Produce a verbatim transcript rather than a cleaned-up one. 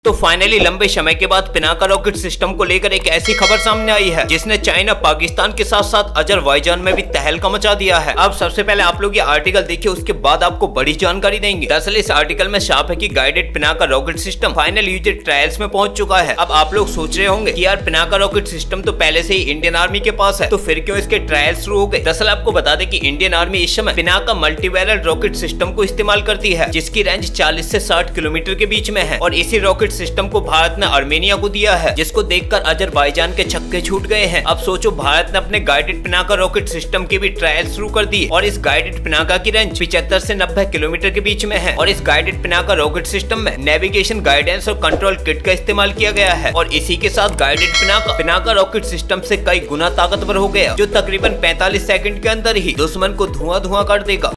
तो फाइनली लंबे समय के बाद पिनाका रॉकेट सिस्टम को लेकर एक ऐसी खबर सामने आई है जिसने चाइना, पाकिस्तान के साथ साथ अजरबैजान में भी तहलका मचा दिया है। अब सबसे पहले आप लोग ये आर्टिकल देखिए, उसके बाद आपको बड़ी जानकारी देंगे। दरअसल इस आर्टिकल में साफ है कि guided Pinaka rocket system final user trials में पहुंच चुका है। अब आप लोग सोच रहे होंगे कि यार पिनाका रॉकेट सिस्टम तो पहले से ही इंडियन आर्मी के पास है, तो फिर क्यों इसके ट्रायल शुरू हो गए। दरअसल आपको बता दें कि इंडियन आर्मी इस समय पिनाका मल्टीवैरल रॉकेट सिस्टम को इस्तेमाल करती है, जिसकी रेंज चालीस से साठ किलोमीटर के बीच में है। और इसी रॉकेट सिस्टम को भारत ने आर्मेनिया को दिया है, जिसको देखकर अजरबैजान के छक्के छूट गए हैं। अब सोचो, भारत ने अपने गाइडेड पिनाका रॉकेट सिस्टम की भी ट्रायल शुरू कर दी और इस गाइडेड पिनाका की रेंज पचहत्तर से नब्बे किलोमीटर के बीच में है। और इस गाइडेड पिनाका रॉकेट सिस्टम में नेविगेशन, गाइडेंस और कंट्रोल किट का इस्तेमाल किया गया है। और इसी के साथ guided Pinaka Pinaka rocket system से कई गुना ताकतवर हो गया, जो तकरीबन पैंतालीस सेकंड के अंदर ही दुश्मन को धुआं धुआं कर देगा।